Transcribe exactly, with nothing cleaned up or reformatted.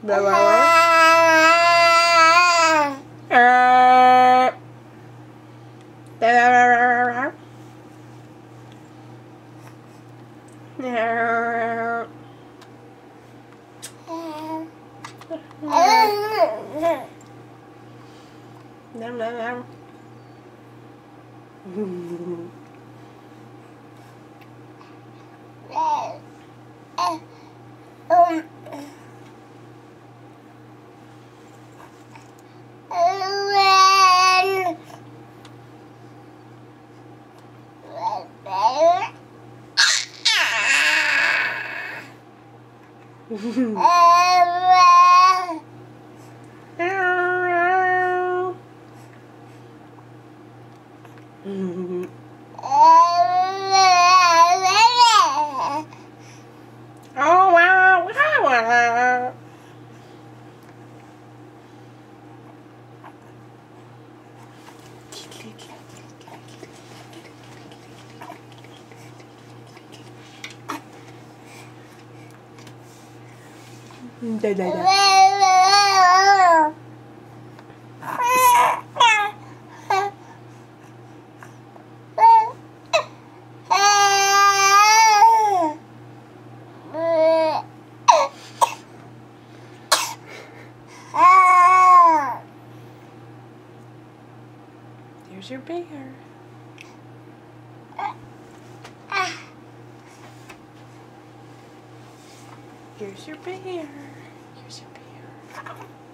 Blah, blah, blah. Uh, blah, blah, blah, blah, blah. Nom, nom, nom. Oh wow, wow, wow. Da, da, da. There's your bear. Here's your bear. Here's your bear.